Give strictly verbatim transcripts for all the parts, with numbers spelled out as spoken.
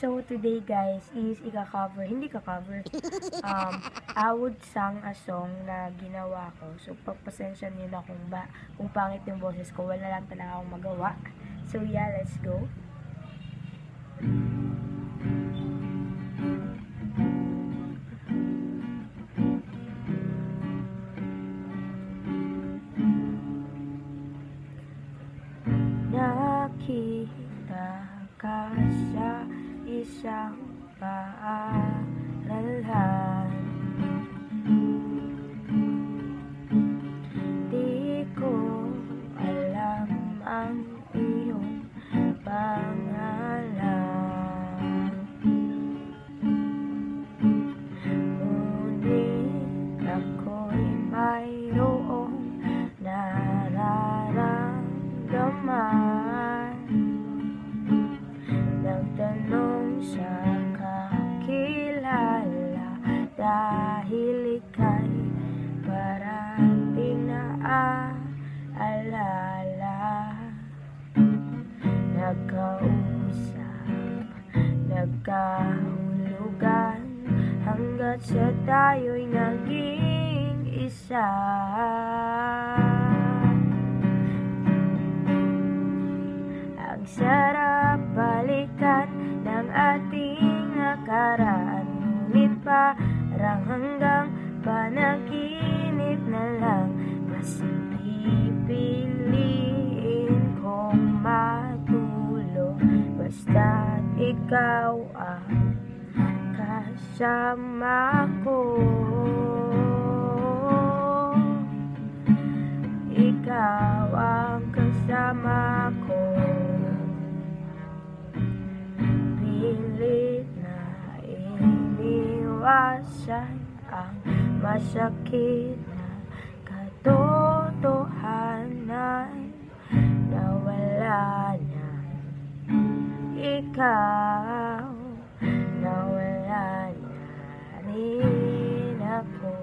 So today guys is ika-cover, hindi ka-cover, um, I would sang a song na ginawa ko. So pagpasensya niyo na kung, ba, kung pangit yung boses ko, wala lang talaga akong magawa. So yeah, let's go. Nakita ka sa isang paaralan, di ko alam ang iyong pangalan, ngunit ako'y mayroong nararamdaman. Nagtanong sa kakilala dahil ika'y parating naaalala. Nagkausap, nagkahulugan, hanggat sa tayo'y naging isa. Ang sarap balikan ng ating nakaraan, ngunit parang hanggang panaginip na lang. Mas pipiliin kong matulog basta't ikaw ang kasama ko. Ikaw ang kasama ko. Pilit na iniwasan ang masakit na katotohanan na wala na ikaw, na wala na rin ako.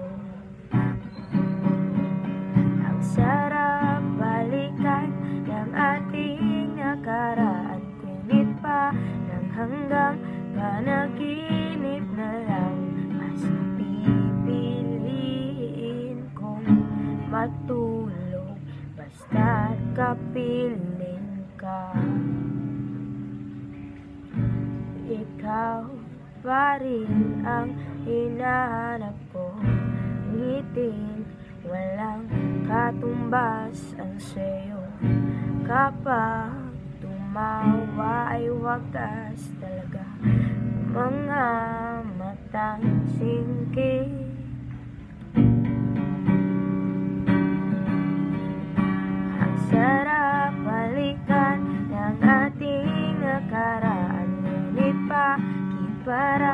Ang sarap balikan ng ating nakaraan, ngunit pa lang hanggang panaginip na lang. Mas pipiliin kong matulog basta't kapiling ka. Ikaw pa rin ang hinahanap ko, ngiting walang katumbas ang sayo. Kapag tumawa ay wagas talaga mga matang singkit. Ang sarap balikan ng ating nakaraan, ngunit bakit para